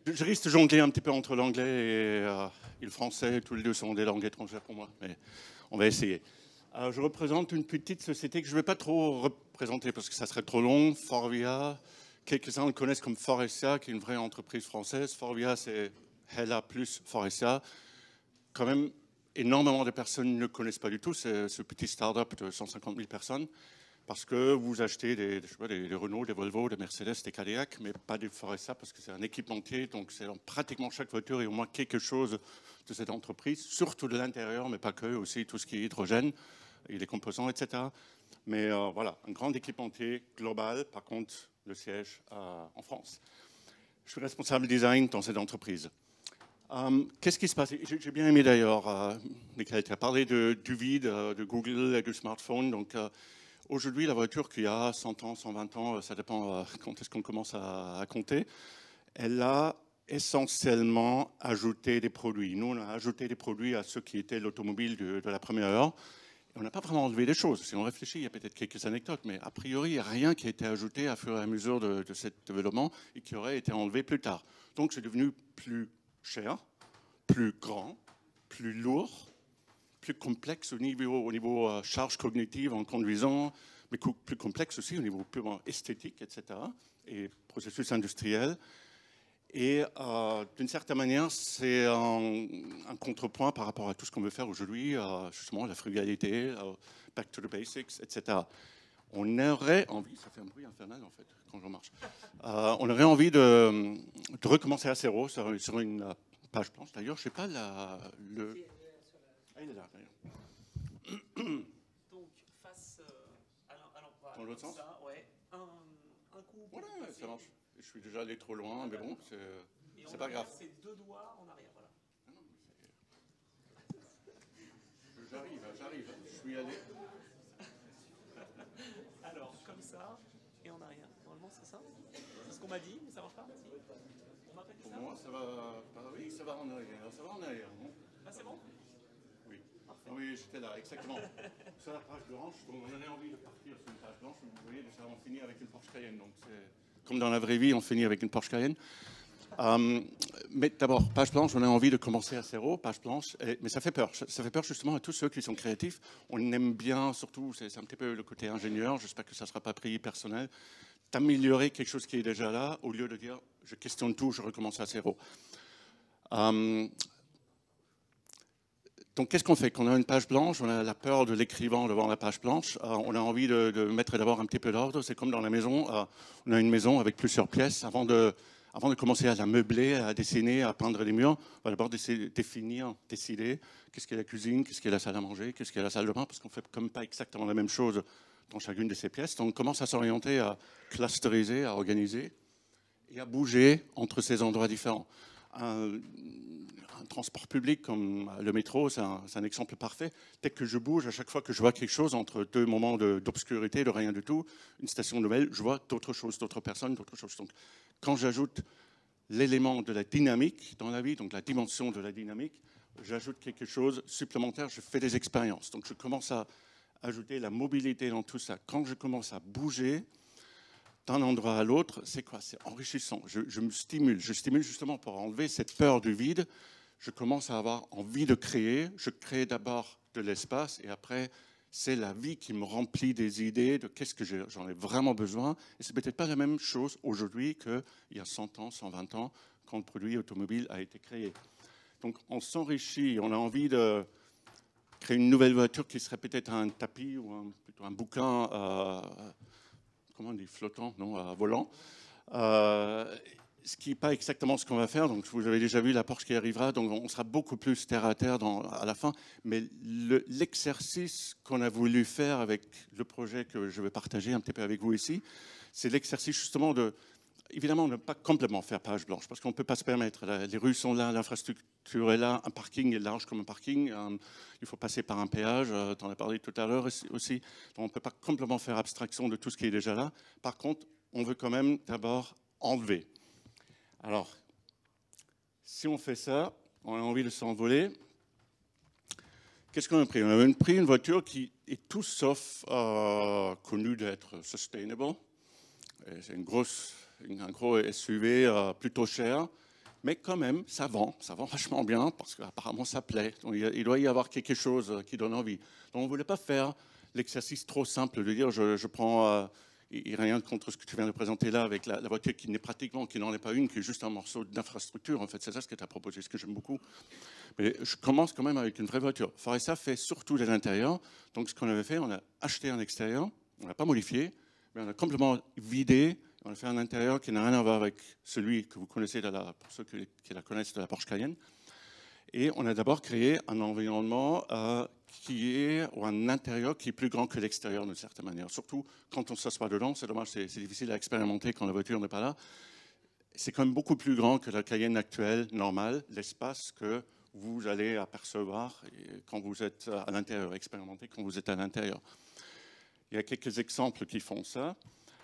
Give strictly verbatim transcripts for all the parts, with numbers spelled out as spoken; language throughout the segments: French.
Je risque de jongler un petit peu entre l'anglais et, euh, et le français. Tous les deux sont des langues étrangères pour moi, mais on va essayer. Alors, je représente une petite société que je ne vais pas trop représenter parce que ça serait trop long. Forvia, quelques-uns le connaissent comme Forestia, qui est une vraie entreprise française. Forvia, c'est Hella plus Forestia. Quand même, énormément de personnes ne le connaissent pas du tout. C'est ce petit start-up de cent cinquante mille personnes. Parce que vous achetez des, je sais pas, des, des Renault, des Volvo, des Mercedes, des Cadillac, mais pas des Foresta parce que c'est un équipementier. Donc, c'est dans pratiquement chaque voiture, il y a au moins quelque chose de cette entreprise, surtout de l'intérieur, mais pas que, aussi tout ce qui est hydrogène et les composants, et cetera. Mais euh, voilà, un grand équipementier global, par contre, le siège euh, en France. Je suis responsable design dans cette entreprise. Um, Qu'est-ce qui se passe? J'ai bien aimé d'ailleurs, euh, Michael, tu as parlé de, du vide, euh, de Google et du smartphone. Donc, euh, aujourd'hui, la voiture qui a cent ans, cent vingt ans, ça dépend euh, quand est-ce qu'on commence à, à compter, elle a essentiellement ajouté des produits. Nous, on a ajouté des produits à ceux qui étaient l'automobile de, de la première heure. Et on n'a pas vraiment enlevé des choses. Si on réfléchit, il y a peut-être quelques anecdotes, mais a priori, il n'y a rien qui a été ajouté à fur et à mesure de, de ce développement et qui aurait été enlevé plus tard. Donc, c'est devenu plus cher, plus grand, plus lourd, plus complexe au niveau, au niveau euh, charge cognitive en conduisant, mais plus complexe aussi au niveau purement esthétique, et cetera, et processus industriel. Et euh, d'une certaine manière, c'est un, un contrepoint par rapport à tout ce qu'on veut faire aujourd'hui, euh, justement la frugalité, euh, back to the basics, et cetera. On aurait envie, ça fait un bruit infernal en fait quand je marche, euh, on aurait envie de, de recommencer à zéro sur, sur une page blanche. D'ailleurs, je ne sais pas la, le... Ah, il est là, d'ailleurs. Donc, face euh, à l'emploi. Dans l'autre sens ça, ouais, un, un coup. Voilà, ouais, ça marche. Je suis déjà allé trop loin, mais bon, c'est pas grave. C'est deux doigts en arrière, voilà. J'arrive, j'arrive. Je suis allé. Alors, comme ça, et en arrière. Normalement, c'est ça. C'est ce qu'on m'a dit, mais ça marche pas. On m'a pas dit Pour ça. moi, ça va. Bah oui, ça va en arrière. Ça va en arrière. Non Là, c'est bon. Oui. Ah oui, j'étais là, exactement. Sur la page blanche, donc on avait envie de partir sur une page blanche. Vous voyez, déjà, on finit avec une Porsche Cayenne. Donc, c'est comme dans la vraie vie, on finit avec une Porsche Cayenne. Euh, mais d'abord, page blanche, on a envie de commencer à zéro, page blanche, et, mais ça fait peur. Ça fait peur justement à tous ceux qui sont créatifs. On aime bien, surtout, c'est un petit peu le côté ingénieur, j'espère que ça ne sera pas pris personnel, d'améliorer quelque chose qui est déjà là, au lieu de dire, je questionne tout, je recommence à zéro. Euh, donc, qu'est-ce qu'on fait? Quand on a une page blanche, on a la peur de l'écrivain devant la page blanche. Euh, on a envie de, de mettre d'abord un petit peu d'ordre. C'est comme dans la maison. Euh, on a une maison avec plusieurs pièces. Avant de, avant de commencer à la meubler, à dessiner, à peindre les murs, on va d'abord définir, décider qu'est-ce qu'est la cuisine, qu'est-ce qu'est la salle à manger, qu'est-ce qu'est la salle de bain, parce qu'on ne fait comme pas exactement la même chose dans chacune de ces pièces. Donc, on commence à s'orienter, à clusteriser, à organiser et à bouger entre ces endroits différents. Un, un transport public comme le métro, c'est un, un exemple parfait. Dès que je bouge, à chaque fois que je vois quelque chose entre deux moments d'obscurité, de, de rien du tout, une station nouvelle, je vois d'autres choses, d'autres personnes, d'autres choses. Donc, quand j'ajoute l'élément de la dynamique dans la vie, donc la dimension de la dynamique, j'ajoute quelque chose supplémentaire, je fais des expériences. Donc, je commence à ajouter la mobilité dans tout ça. Quand je commence à bouger d'un endroit à l'autre, c'est quoi? C'est enrichissant. Je, je me stimule. Je stimule justement pour enlever cette peur du vide. Je commence à avoir envie de créer. Je crée d'abord de l'espace et après, c'est la vie qui me remplit des idées de qu'est-ce que j'en ai vraiment besoin. Et c'est peut-être pas la même chose aujourd'hui qu'il y a cent ans, cent vingt ans, quand le produit automobile a été créé. Donc, on s'enrichit. On a envie de créer une nouvelle voiture qui serait peut-être un tapis ou un, plutôt un bouquin euh, comment on dit, flottant, non, à volant. Euh, ce qui n'est pas exactement ce qu'on va faire. Donc, vous avez déjà vu la Porsche qui arrivera, donc on sera beaucoup plus terre à terre dans, à la fin. Mais l'exercice qu'on a voulu faire avec le projet que je vais partager un petit peu avec vous ici, c'est l'exercice justement de, évidemment, ne pas complètement faire page blanche, parce qu'on ne peut pas se permettre. Les rues sont là, l'infrastructure est là, un parking est large comme un parking, euh, il faut passer par un péage, euh, tu en as parlé tout à l'heure aussi. Donc on ne peut pas complètement faire abstraction de tout ce qui est déjà là. Par contre, on veut quand même d'abord enlever. Alors, si on fait ça, on a envie de s'envoler. Qu'est-ce qu'on a pris? On a pris une voiture qui est tout sauf euh, connue d'être sustainable. C'est une grosse... un gros S U V euh, plutôt cher, Mais quand même, ça vend, ça vend vachement bien parce qu'apparemment ça plaît. Donc, il doit y avoir quelque chose qui donne envie. Donc on ne voulait pas faire l'exercice trop simple de dire je, je prends, euh, et rien contre ce que tu viens de présenter là avec la, la voiture qui n'est pratiquement, qui n'en est pas une, qui est juste un morceau d'infrastructure. En fait, c'est ça ce que tu as proposé, ce que j'aime beaucoup. Mais je commence quand même avec une vraie voiture. Foresta fait surtout de l'intérieur. Donc ce qu'on avait fait, on a acheté un extérieur, on n'a pas modifié, mais on a complètement vidé. On a fait un intérieur qui n'a rien à voir avec celui que vous connaissez, de la, pour ceux qui, qui la connaissent, de la Porsche Cayenne. Et on a d'abord créé un environnement euh, qui est, ou un intérieur qui est plus grand que l'extérieur d'une certaine manière. Surtout quand on s'assoit dedans, c'est dommage, c'est difficile à expérimenter quand la voiture n'est pas là. C'est quand même beaucoup plus grand que la Cayenne actuelle, normale, l'espace que vous allez apercevoir quand vous êtes à l'intérieur, expérimenter quand vous êtes à l'intérieur. Il y a quelques exemples qui font ça.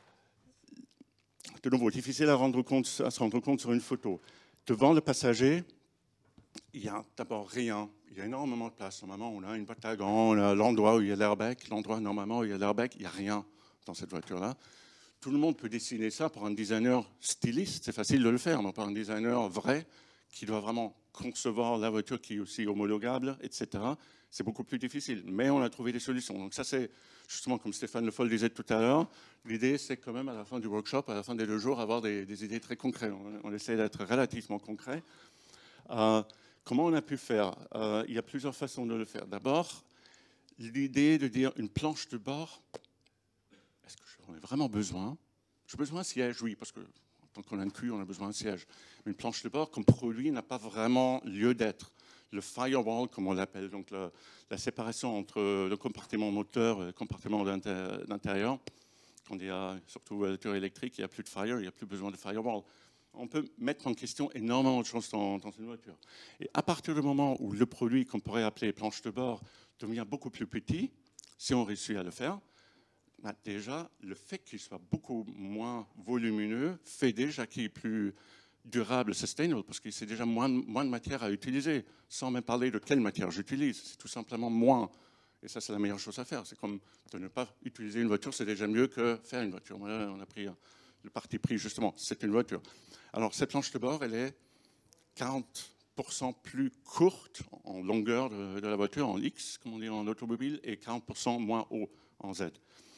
De nouveau, difficile à, rendre compte, à se rendre compte sur une photo. Devant le passager, il n'y a d'abord rien. Il y a énormément de place. Normalement, on a une boîte à gants, on a l'endroit où il y a l'airbag. L'endroit, normalement, où il y a l'airbag, il n'y a rien dans cette voiture-là. Tout le monde peut dessiner ça pour un designer styliste. C'est facile de le faire, mais pour un designer vrai, qui doit vraiment concevoir la voiture qui est aussi homologable, et cetera. C'est beaucoup plus difficile. Mais on a trouvé des solutions. Donc ça, c'est justement, comme Stéphane Le Foll disait tout à l'heure, l'idée, c'est quand même à la fin du workshop, à la fin des deux jours, avoir des, des idées très concrètes. On, on essaie d'être relativement concret. Euh, comment on a pu faire euh, Il y a plusieurs façons de le faire. D'abord, l'idée de dire une planche de bord, est-ce que j'en ai vraiment besoin? J'ai besoin d'un siège, oui, parce que tant qu'on a une queue, on a besoin d'un siège. Mais une planche de bord, comme produit, n'a pas vraiment lieu d'être. Le firewall, comme on l'appelle, donc la, la séparation entre le compartiment moteur et le compartiment d'intérieur. Quand il y a surtout une voiture électrique, il n'y a plus de fire, il n'y a plus besoin de firewall. On peut mettre en question énormément de choses dans, dans une voiture. Et à partir du moment où le produit qu'on pourrait appeler planche de bord devient beaucoup plus petit, si on réussit à le faire, bah déjà, le fait qu'il soit beaucoup moins volumineux fait déjà qu'il est plus durable, sustainable, parce que c'est déjà moins, moins de matière à utiliser, sans même parler de quelle matière j'utilise. C'est tout simplement moins. Et ça, c'est la meilleure chose à faire. C'est comme de ne pas utiliser une voiture, c'est déjà mieux que faire une voiture. Voilà, on a pris le parti pris, justement, c'est une voiture. Alors, cette planche de bord, elle est quarante pour cent plus courte en longueur de, de la voiture, en X, comme on dit en automobile, et quarante pour cent moins haut en Z.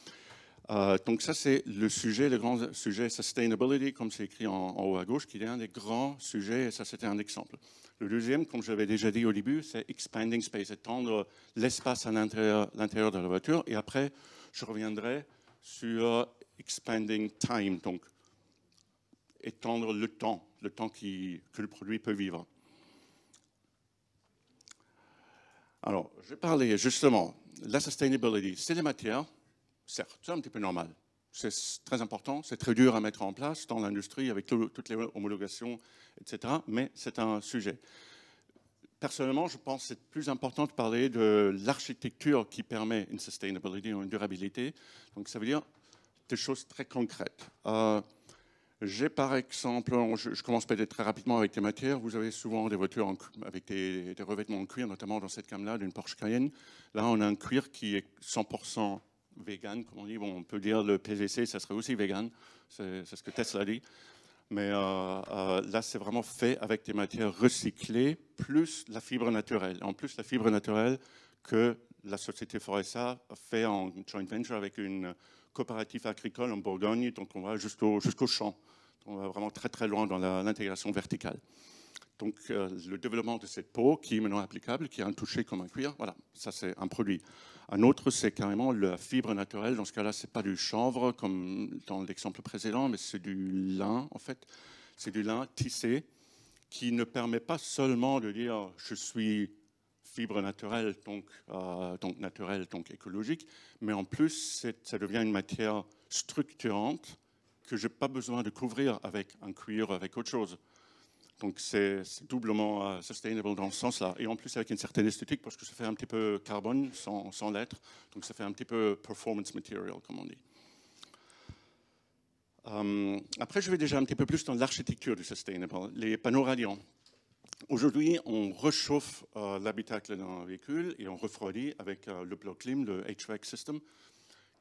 Euh, donc ça, c'est le sujet, le grand sujet sustainability, comme c'est écrit en, en haut à gauche, qui est un des grands sujets, et ça, c'était un exemple. Le deuxième, comme j'avais déjà dit au début, c'est expanding space, étendre l'espace à l'intérieur de la voiture. Et après, je reviendrai sur expanding time, donc étendre le temps, le temps qui, que le produit peut vivre. Alors, je vais parler justement de la sustainability. C'est les matières. Certes, c'est un petit peu normal. C'est très important, c'est très dur à mettre en place dans l'industrie avec tout, toutes les homologations, et cetera. Mais c'est un sujet. Personnellement, je pense que c'est plus important de parler de l'architecture qui permet une sustainability ou une durabilité. Donc, ça veut dire des choses très concrètes. Euh, J'ai par exemple, je, je commence peut-être très rapidement avec les matières. Vous avez souvent des voitures en, avec des, des revêtements en cuir, notamment dans cette gamme-là d'une Porsche Cayenne. Là, on a un cuir qui est cent pour cent vegan, comme on dit. Bon, on peut dire le P V C, ça serait aussi vegan. C'est ce que Tesla dit. Mais euh, euh, là, c'est vraiment fait avec des matières recyclées, plus la fibre naturelle. En plus, la fibre naturelle que la société Foresta fait en joint venture avec une coopérative agricole en Bourgogne, donc on va jusqu'au jusqu'au champ. On va vraiment très très loin dans l'intégration verticale. Donc euh, le développement de cette peau qui est maintenant applicable, qui est un touché comme un cuir, voilà, ça c'est un produit. Un autre, c'est carrément la fibre naturelle. Dans ce cas-là, ce n'est pas du chanvre comme dans l'exemple précédent, mais c'est du lin en fait. C'est du lin tissé qui ne permet pas seulement de dire je suis fibre naturelle, donc, euh, donc naturelle, donc écologique, mais en plus, ça devient une matière structurante que je n'ai pas besoin de couvrir avec un cuir, avec autre chose. Donc c'est doublement uh, sustainable dans ce sens-là. Et en plus avec une certaine esthétique, parce que ça fait un petit peu carbone sans, sans l'être, donc ça fait un petit peu performance material, comme on dit. Um, après, je vais déjà un petit peu plus dans l'architecture du sustainable, les panneaux radiants. Aujourd'hui, on réchauffe euh, l'habitacle d'un véhicule et on refroidit avec euh, le bloc clim, le H V A C system,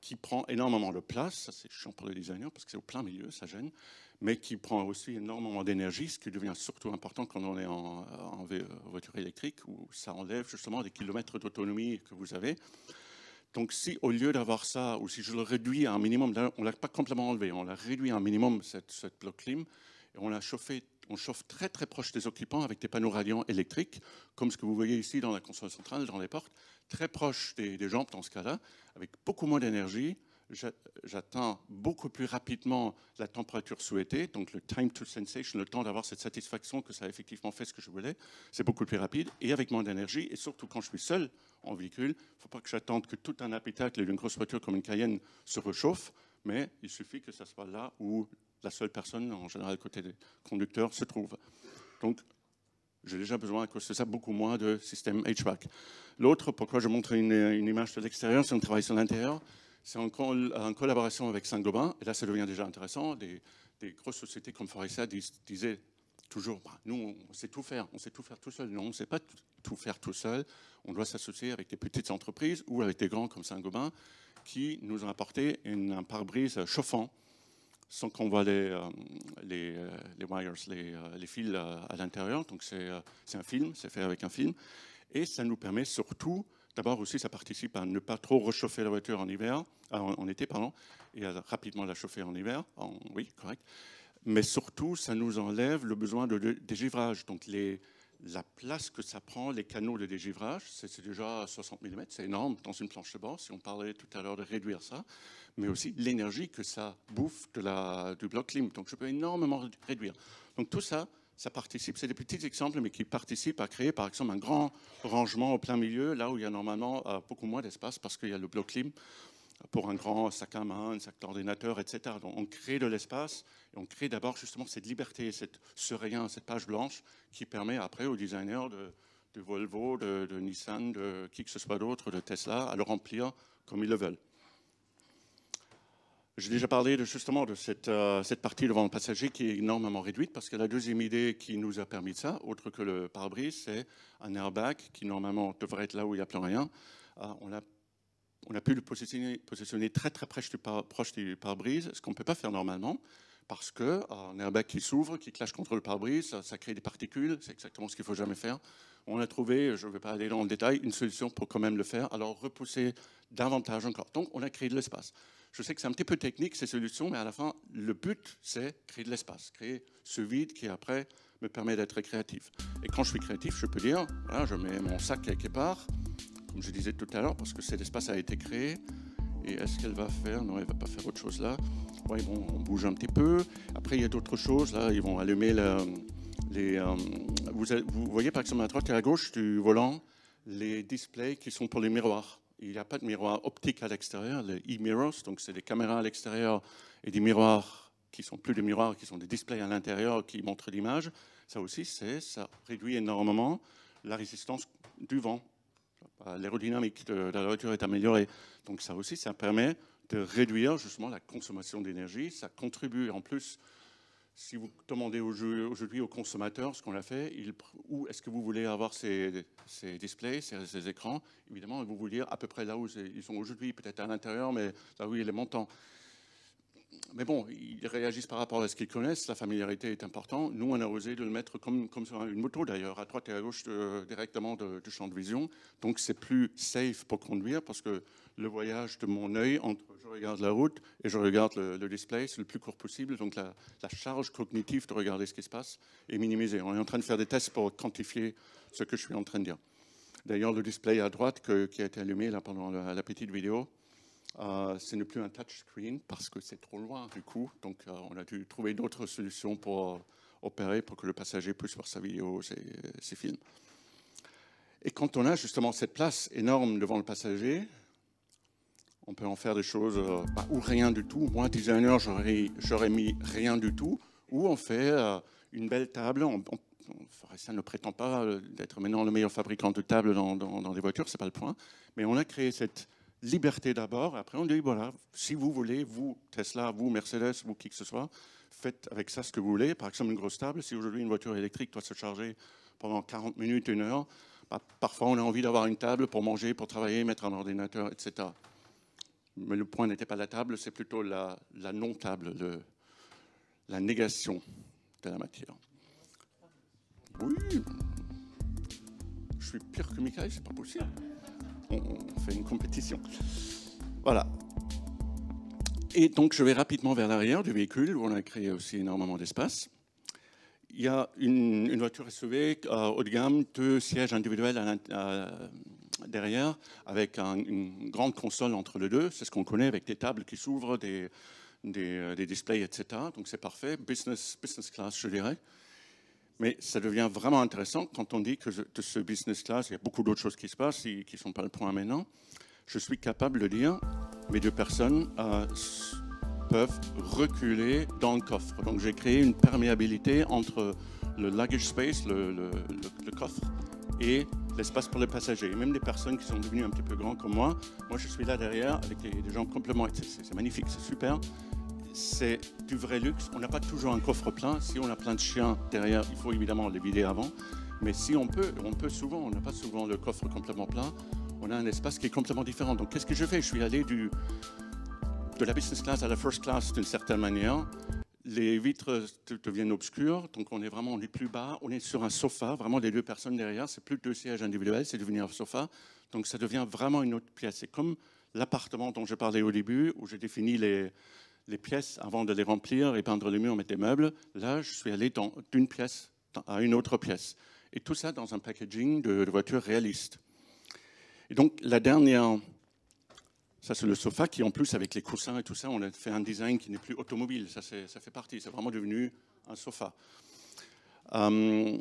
qui prend énormément de place, ça c'est chiant pour les designers parce que c'est au plein milieu, ça gêne, mais qui prend aussi énormément d'énergie, ce qui devient surtout important quand on est en, en voiture électrique, où ça enlève justement des kilomètres d'autonomie que vous avez. Donc si au lieu d'avoir ça, ou si je le réduis à un minimum, on ne l'a pas complètement enlevé, on l'a réduit à un minimum, cette, cette bloc clim, et on l'a chauffé, on chauffe très très proche des occupants avec des panneaux radiants électriques, comme ce que vous voyez ici dans la console centrale, dans les portes, très proche des, des jambes dans ce cas-là, avec beaucoup moins d'énergie. J'atteins beaucoup plus rapidement la température souhaitée, donc le time to sensation, le temps d'avoir cette satisfaction que ça a effectivement fait ce que je voulais, c'est beaucoup plus rapide et avec moins d'énergie. Et surtout quand je suis seul en véhicule, il ne faut pas que j'attende que tout un habitacle d'une grosse voiture comme une Cayenne se réchauffe, mais il suffit que ça soit là où la seule personne, en général côté des conducteurs, se trouve. Donc, j'ai déjà besoin, à cause de ça, beaucoup moins de système H V A C. L'autre, pourquoi je montre une, une image de l'extérieur, si on travaille sur l'intérieur, c'est en, col en collaboration avec Saint-Gobain, et là ça devient déjà intéressant, des, des grosses sociétés comme Faurecia dis, disaient toujours, bah, nous on sait tout faire, on sait tout faire tout seul. Non, on ne sait pas tout faire tout seul, on doit s'associer avec des petites entreprises ou avec des grands comme Saint-Gobain qui nous ont apporté une, un pare-brise chauffant, sans qu'on voit les, euh, les, euh, les wires, les, euh, les fils euh, à l'intérieur. Donc c'est euh, un film, c'est fait avec un film. Et ça nous permet surtout, d'abord aussi ça participe à ne pas trop réchauffer la voiture en hiver, euh, en, en été, pardon, et à rapidement la chauffer en hiver. En, oui, correct. Mais surtout, ça nous enlève le besoin de, de dégivrage. Donc les, la place que ça prend, les canaux de dégivrage, c'est déjà soixante millimètres, c'est énorme dans une planche de bord, si on parlait tout à l'heure de réduire ça, mais aussi l'énergie que ça bouffe de la, du bloc clim. Donc je peux énormément réduire. Donc tout ça, ça participe, c'est des petits exemples, mais qui participent à créer par exemple un grand rangement au plein milieu, là où il y a normalement euh, beaucoup moins d'espace parce qu'il y a le bloc clim pour un grand sac à main, un sac d'ordinateur, et cetera. Donc on crée de l'espace et on crée d'abord justement cette liberté, cette, ce rien, cette page blanche qui permet après aux designers de, de Volvo, de, de Nissan, de qui que ce soit d'autre, de Tesla, à le remplir comme ils le veulent. J'ai déjà parlé de, justement de cette, euh, cette partie devant le passager qui est énormément réduite parce que la deuxième idée qui nous a permis de ça, autre que le pare-brise, c'est un airbag qui normalement devrait être là où il n'y a plus rien. Euh, on, a, on a pu le positionner, positionner très très proche du, par, proche du pare-brise, ce qu'on ne peut pas faire normalement parce qu'un airbag qui s'ouvre, qui clash contre le pare-brise, ça, ça crée des particules, c'est exactement ce qu'il ne faut jamais faire. On a trouvé, je ne vais pas aller dans le détail, une solution pour quand même le faire, alors repousser davantage encore. Donc on a créé de l'espace. Je sais que c'est un petit peu technique ces solutions, mais à la fin, le but, c'est créer de l'espace, créer ce vide qui après me permet d'être créatif. Et quand je suis créatif, je peux dire, voilà, je mets mon sac quelque part, comme je disais tout à l'heure, parce que cet espace a été créé. Et est-ce qu'elle va faire? Non, elle ne va pas faire autre chose là. Oui, bon, on bouge un petit peu. Après, il y a d'autres choses. Là, ils vont allumer la, les... Euh, vous, vous voyez par exemple à droite et à gauche du volant, les displays qui sont pour les miroirs. Il n'y a pas de miroir optique à l'extérieur, les e-mirrors, donc c'est des caméras à l'extérieur et des miroirs qui ne sont plus des miroirs, qui sont des displays à l'intérieur qui montrent l'image. Ça aussi, ça réduit énormément la résistance du vent. L'aérodynamique de, de la voiture est améliorée. Donc ça aussi, ça permet de réduire justement la consommation d'énergie. Ça contribue en plus, si vous demandez aujourd'hui aux consommateurs ce qu'on a fait, il, où est-ce que vous voulez avoir ces, ces displays, ces, ces écrans, évidemment, ils vont vous dire à peu près là où ils sont aujourd'hui, peut-être à l'intérieur, mais là où il est montant. Mais bon, ils réagissent par rapport à ce qu'ils connaissent, la familiarité est importante. Nous, on a osé de le mettre comme, comme sur une moto d'ailleurs, à droite et à gauche de, directement de, du champ de vision. Donc c'est plus safe pour conduire parce que le voyage de mon œil entre je regarde la route et je regarde le, le display, c'est le plus court possible. Donc la, la charge cognitive de regarder ce qui se passe est minimisée. On est en train de faire des tests pour quantifier ce que je suis en train de dire. D'ailleurs, le display à droite que, qui a été allumé là, pendant la, la petite vidéo, Euh, ce n'est plus un touchscreen parce que c'est trop loin du coup. Donc euh, on a dû trouver d'autres solutions pour euh, opérer pour que le passager puisse voir sa vidéo, ses, ses films. Et quand on a justement cette place énorme devant le passager, on peut en faire des choses euh, bah, ou rien du tout. Moi, designer, j'aurais mis rien du tout. Ou on fait euh, une belle table. On, on, ça ne prétend pas d'être maintenant le meilleur fabricant de tables dans, dans, dans des voitures, c'est pas le point. Mais on a créé cette liberté d'abord, après on dit, voilà, si vous voulez, vous, Tesla, vous, Mercedes, vous, qui que ce soit, faites avec ça ce que vous voulez. Par exemple, une grosse table, si aujourd'hui une voiture électrique doit se charger pendant quarante minutes, une heure, bah, parfois on a envie d'avoir une table pour manger, pour travailler, mettre un ordinateur, et cetera. Mais le point n'était pas la table, c'est plutôt la, la non-table, le, la négation de la matière. Oui, je suis pire que Michael, c'est pas possible. On, on fait une compétition. Voilà. Et donc, je vais rapidement vers l'arrière du véhicule, où on a créé aussi énormément d'espace. Il y a une, une voiture S U V euh, haut de gamme, deux sièges individuels à, à, derrière, avec un, une grande console entre les deux. C'est ce qu'on connaît avec des tables qui s'ouvrent, des, des, des displays, et cetera. Donc, c'est parfait. Business, business class, je dirais. Mais ça devient vraiment intéressant quand on dit que je, de ce business class, il y a beaucoup d'autres choses qui se passent, qui ne sont pas le point maintenant. Je suis capable de dire, mes deux personnes euh, peuvent reculer dans le coffre. Donc j'ai créé une perméabilité entre le luggage space, le, le, le, le coffre, et l'espace pour les passagers. Et même des personnes qui sont devenues un petit peu grands comme moi, moi je suis là derrière avec des, des gens complètement... C'est magnifique, c'est super. C'est du vrai luxe. On n'a pas toujours un coffre plein. Si on a plein de chiens derrière, il faut évidemment les vider avant. Mais si on peut, on peut souvent, on n'a pas souvent le coffre complètement plein. On a un espace qui est complètement différent. Donc, qu'est-ce que je fais? Je suis allé du, de la business class à la first class d'une certaine manière. Les vitres deviennent obscures, donc on est vraiment on est plus bas. On est sur un sofa, vraiment les deux personnes derrière. C'est plus deux sièges individuels, c'est devenu un sofa. Donc, ça devient vraiment une autre pièce. C'est comme l'appartement dont je parlais au début, où j'ai défini les... les pièces avant de les remplir et peindre les murs, mettre des meubles. Là, je suis allé d'une pièce à une autre pièce. Et tout ça dans un packaging de, de voitures réalistes. Et donc, la dernière, ça c'est le sofa qui, en plus, avec les coussins et tout ça, on a fait un design qui n'est plus automobile. Ça, ça fait partie. C'est vraiment devenu un sofa. Euh,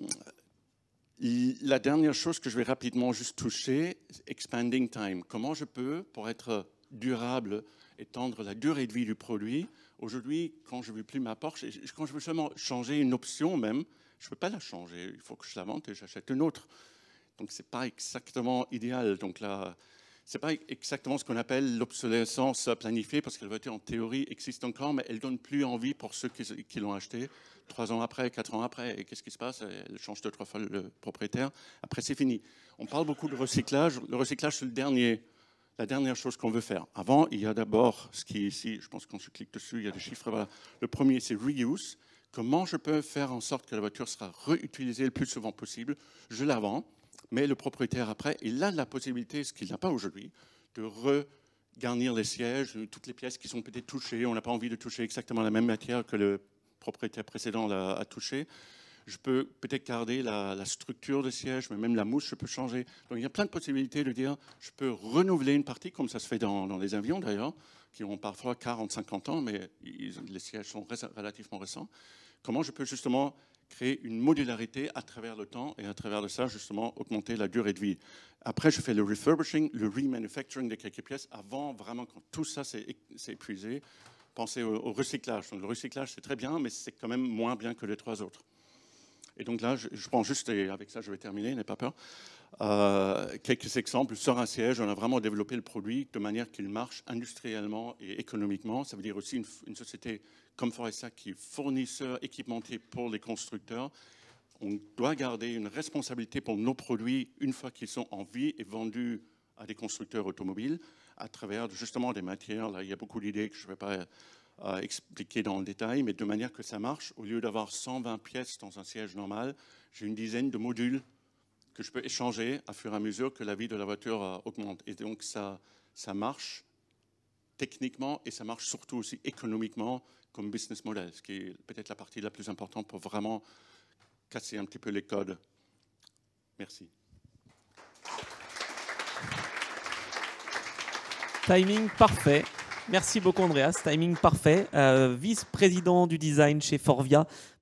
la dernière chose que je vais rapidement juste toucher, expanding time. Comment je peux, pour être durable, étendre la durée de vie du produit. Aujourd'hui, quand je ne veux plus ma Porsche, quand je veux seulement changer une option même, je ne peux pas la changer. Il faut que je la vende et j'achète une autre. Donc, ce n'est pas exactement idéal. Donc, là, ce n'est pas exactement ce qu'on appelle l'obsolescence planifiée, parce que la voiture, en théorie, existe encore, mais elle ne donne plus envie pour ceux qui, qui l'ont acheté trois ans après, quatre ans après. Et qu'est-ce qui se passe? Elle change deux, trois fois le propriétaire. Après, c'est fini. On parle beaucoup de recyclage. Le recyclage, c'est le dernier... La dernière chose qu'on veut faire. Avant, il y a d'abord ce qui est ici, je pense que quand je clique dessus, il y a des chiffres. Voilà. Le premier, c'est reuse. Comment je peux faire en sorte que la voiture sera réutilisée le plus souvent possible? Je la vends, mais le propriétaire après, il a la possibilité, ce qu'il n'a pas aujourd'hui, de regarnir les sièges, toutes les pièces qui sont peut-être touchées. On n'a pas envie de toucher exactement la même matière que le propriétaire précédent a, a touché. Je peux peut-être garder la, la structure des sièges, mais même la mousse, je peux changer. Donc, il y a plein de possibilités de dire, je peux renouveler une partie, comme ça se fait dans, dans les avions d'ailleurs, qui ont parfois quarante, cinquante ans, mais ils, les sièges sont relativement récents. Comment je peux justement créer une modularité à travers le temps et à travers de ça, justement, augmenter la durée de vie. Après, je fais le refurbishing, le remanufacturing de quelques pièces, avant vraiment, quand tout ça s'est épuisé, penser au, au recyclage. Donc, le recyclage, c'est très bien, mais c'est quand même moins bien que les trois autres. Et donc là, je, je prends juste, et avec ça je vais terminer, n'aie pas peur, euh, quelques exemples. Sur un siège, on a vraiment développé le produit de manière qu'il marche industriellement et économiquement. Ça veut dire aussi une, une société comme Faurecia qui est fournisseur équipementier pour les constructeurs. On doit garder une responsabilité pour nos produits une fois qu'ils sont en vie et vendus à des constructeurs automobiles à travers justement des matières. Là, il y a beaucoup d'idées que je ne vais pas... Euh, expliquer dans le détail, mais de manière que ça marche, au lieu d'avoir cent vingt pièces dans un siège normal, j'ai une dizaine de modules que je peux échanger à fur et à mesure que la vie de la voiture euh, augmente. Et donc ça, ça marche techniquement et ça marche surtout aussi économiquement comme business model, ce qui est peut-être la partie la plus importante pour vraiment casser un petit peu les codes. Merci. Timing parfait. Merci beaucoup Andreas, timing parfait. Euh, vice-président du design chez Forvia.